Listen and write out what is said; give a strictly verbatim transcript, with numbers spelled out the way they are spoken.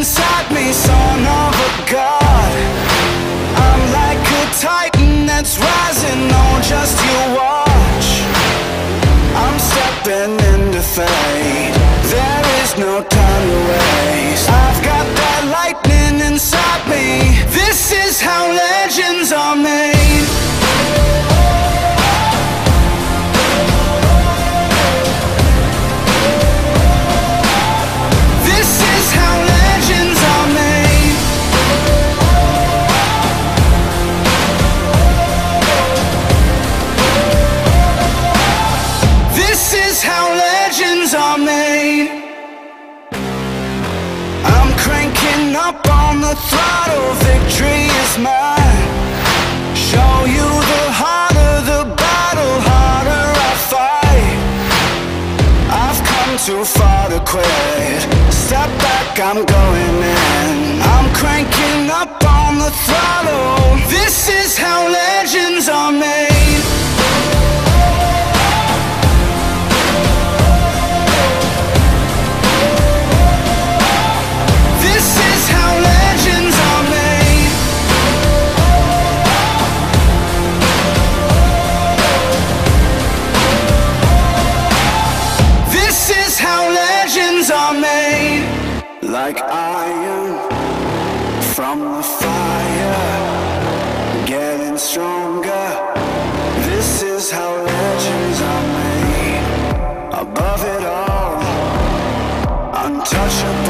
inside me, son of a god. I'm like a titan that's rising on just you watch. I'm stepping into fate, there is no time to waste. I've got that lightning inside me, this is how legends are made. This is how legends are made. This is how legends are made. I'm cranking up on the throttle, victory is mine. Show you the harder the battle, harder I fight. I've come too far to quit, step back, I'm going in. I'm cranking up on the throttle, this is how legends are made. This is how legends are made. This is how legends are made. Like iron from the fire, getting stronger. This is how legends are made. Above it all, untouchable.